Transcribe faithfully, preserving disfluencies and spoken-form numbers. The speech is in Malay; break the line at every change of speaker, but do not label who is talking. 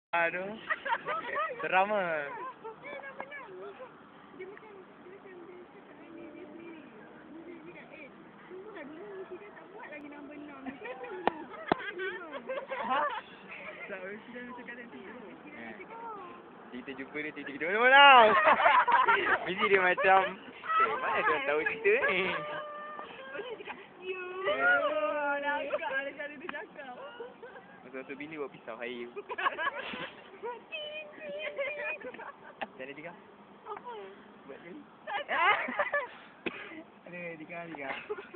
Aduh. Seram ah.
Tak, mesti dah cakap nanti tu.
Kita jumpa dia tiba-tiba mana tau. Mesti dia macam, eh mana dia tahu cerita ni.
Boleh cakap, you. Dah agak ada cara dia cakap.
Masa-masa bini buat pisau air. Macam mana Dika?
Apa?
Buat ni. Aduh Dika, Dika.